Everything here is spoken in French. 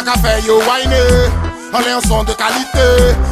qu'à faire yo wine. On est en son de qualité.